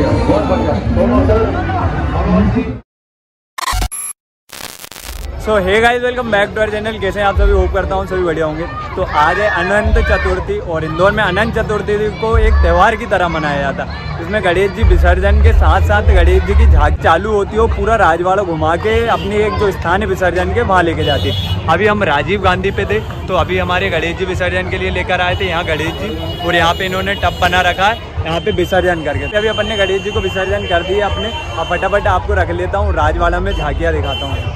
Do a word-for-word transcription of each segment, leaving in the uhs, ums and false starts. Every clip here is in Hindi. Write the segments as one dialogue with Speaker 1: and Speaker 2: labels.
Speaker 1: So hey guys, welcome back to our channel. कैसे हैं आप सभी? होप करता हूँ सभी बढ़िया होंगे। तो आज है अनंत चतुर्थी और इंदौर में अनंत चतुर्थी को एक त्यौहार की तरह मनाया जाता है। इसमें गणेश जी विसर्जन के साथ साथ गणेश जी की झांकी चालू होती है और पूरा राजवाड़ा घुमा के अपनी एक जो स्थान है विसर्जन के वहाँ लेके जाती है। अभी हम राजीव गांधी पे थे तो अभी हमारे गणेश जी विसर्जन के लिए लेकर आए थे यहाँ गणेश जी, और यहाँ पे इन्होंने टब बना रखा है, यहाँ पे विसर्जन करके। अभी अपन ने गणेश जी को विसर्जन कर दिए अपने। अब फटाफट आपको रख लेता हूँ राजवाड़ा में झांकियाँ दिखाता हूँ।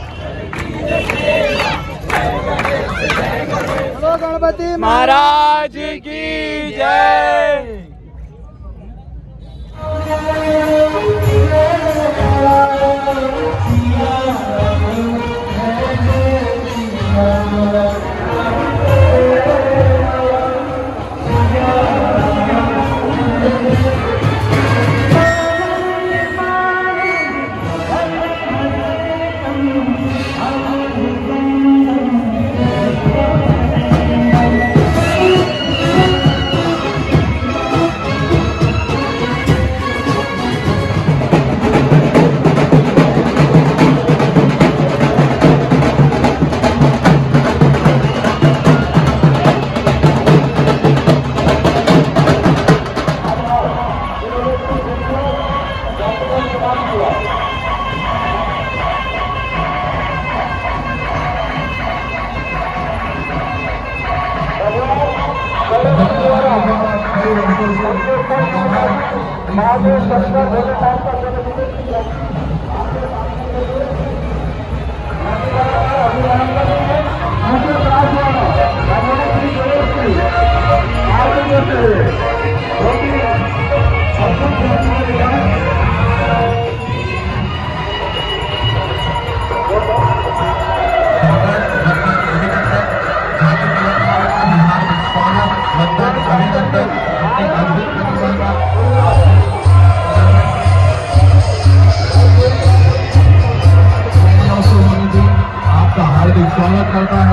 Speaker 1: गणपति महाराज की जय।
Speaker 2: स्वागत करता है।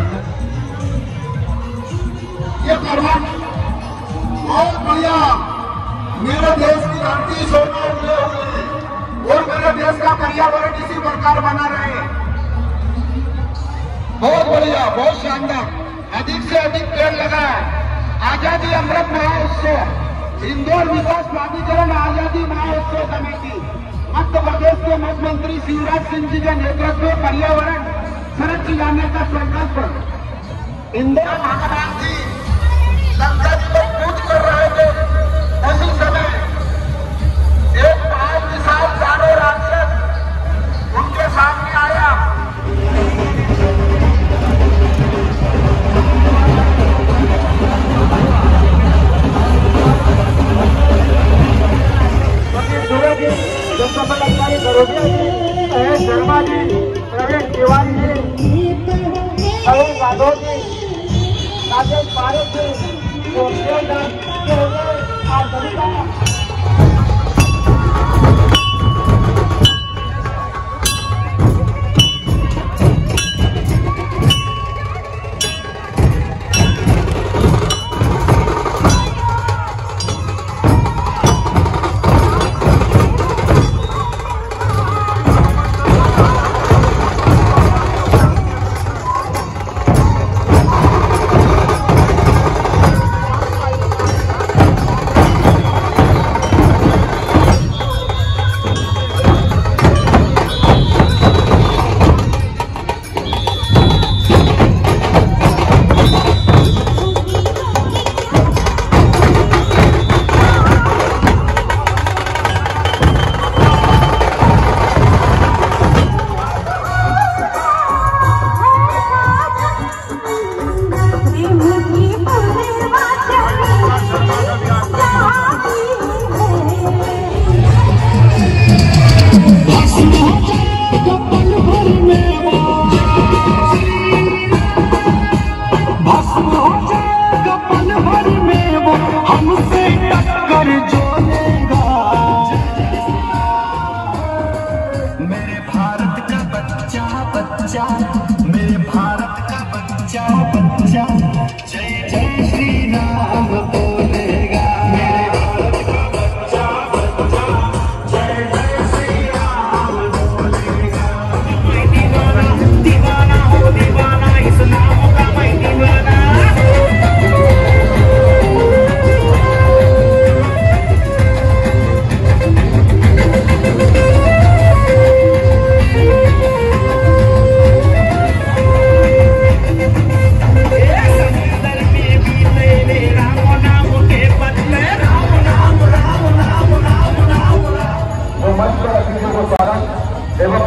Speaker 2: ये पर्वत बहुत बढ़िया मेरे देश की धरती सोना उगले हुए और मेरे देश का पर्यावरण इसी प्रकार बना रहे। बहुत बढ़िया, बहुत शानदार। अधिक से अधिक पेड़ लगाए। आजादी अमृत महोत्सव, इंदौर विकास प्राधिकरण आजादी महोत्सव कमेटी, मध्य प्रदेश के मुख्यमंत्री शिवराज सिंह जी के नेतृत्व में पर्यावरण सरक जाने का संकल्प। इंदौर भगवान जी लंका जी को पूज कर रहे थे, उसी समय एक पांच विशाल दानव राक्षस उनके सामने आया। जो सफल अधिकारी दरोगिया जी, महेश शर्मा जी, प्रवीण तिवारी जी, अरुण यादव जी, राजेश पारक जी, और सभी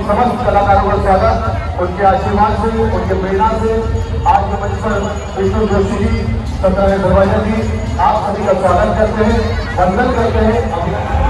Speaker 3: समस्त कलाकारों का स्वागत। उनके आशीर्वाद से, उनके प्रेरणा से आज के मंच पर विष्णु जोशी जी, सत्य दरवाजा जी, आप सभी का स्वागत करते हैं, वंदन करते हैं।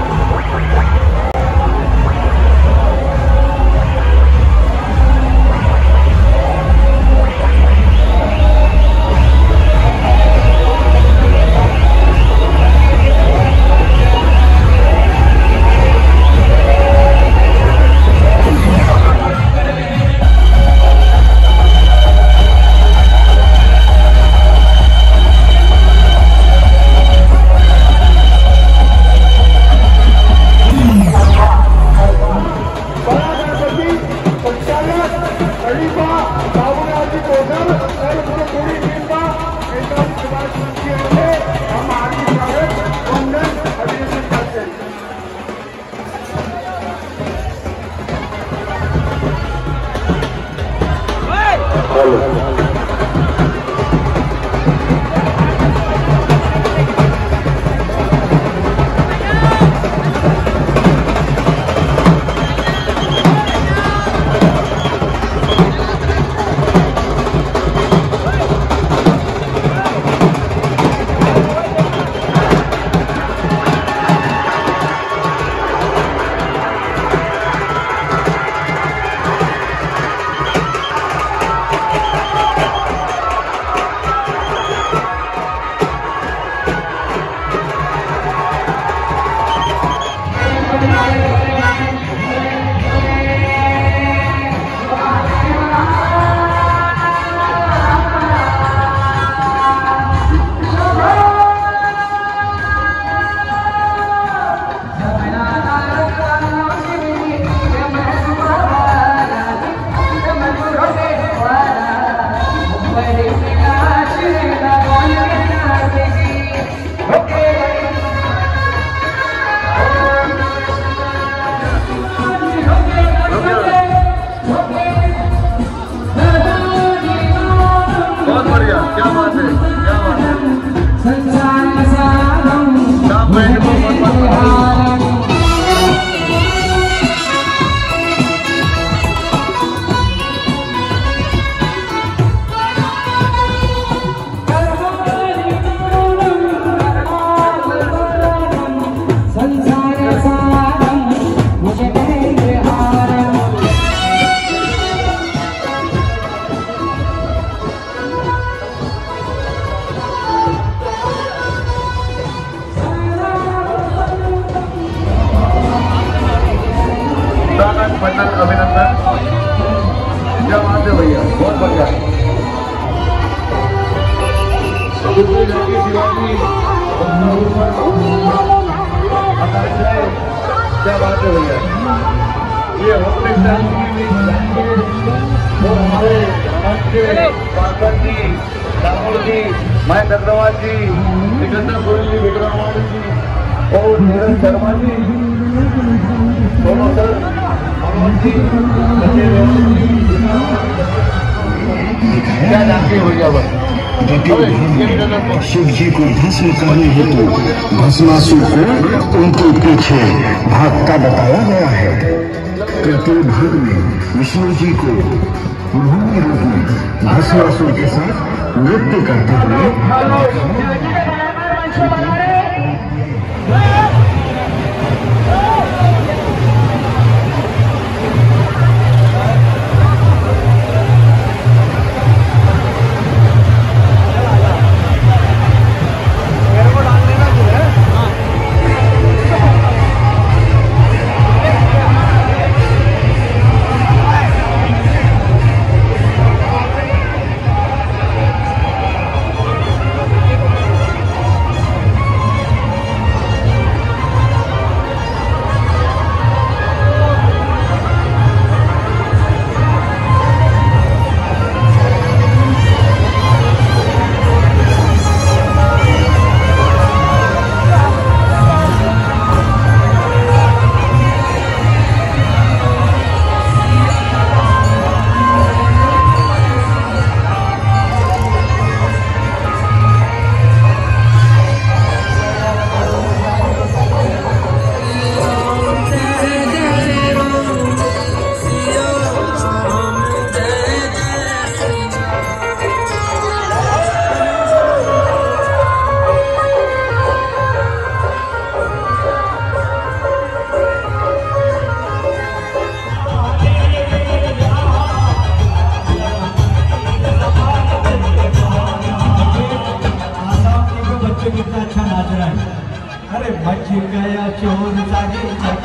Speaker 3: अभिनंदन, क्या बात है भैया, बहुत बढ़िया। क्या बात है भैया, ये हमारे पाकर जी, राहुल जी, मैं अग्रवाल जी, सिकंदर गोयल जी, विक्रमवाल जी और नीरज शर्मा जी, दोनों सर क्या जानते हो भैया बस
Speaker 4: शिव जी को भस्म करने हेतु भस्मासुर को उनके पीछे भागता बताया गया है। तृतीय भाग में विष्णु जी को उन्होंने रूप में भस्मासुर के साथ नृत्य करते हुए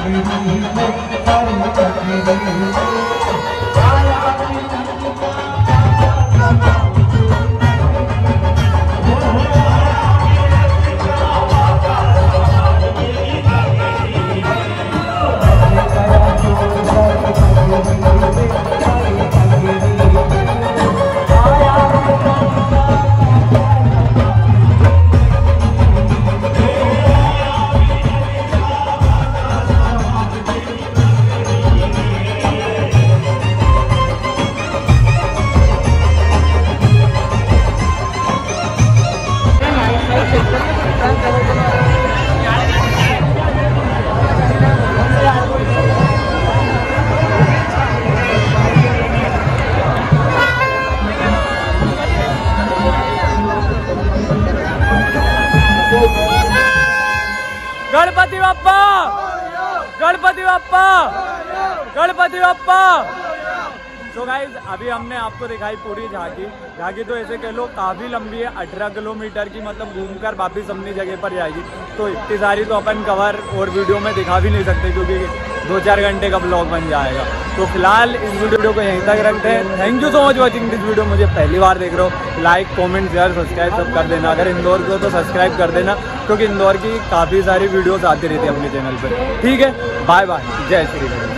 Speaker 1: गणपति बाप्पा, गणपति बाप्पा, गणपति बाप्पा। तो गाइस अभी हमने आपको दिखाई पूरी झांकी। झांकी तो ऐसे कह लो काफ़ी लंबी है, अठारह किलोमीटर की, मतलब घूमकर वापिस अपनी जगह पर जाएगी। तो इतनी सारी तो अपन कवर और वीडियो में दिखा भी नहीं सकते क्योंकि दो चार घंटे का ब्लॉग बन जाएगा। तो फिलहाल इस वीडियो को यहीं तक रखते हैं। Thank you so much watching this video. मुझे पहली बार देख रहे हो, लाइक कमेंट शेयर सब्सक्राइब सब कर देना। अगर इंदौर को तो सब्सक्राइब कर देना क्योंकि इंदौर की काफ़ी सारी वीडियोस आती रहती है अपने चैनल पर। ठीक है, बाय बाय, जय श्री राम।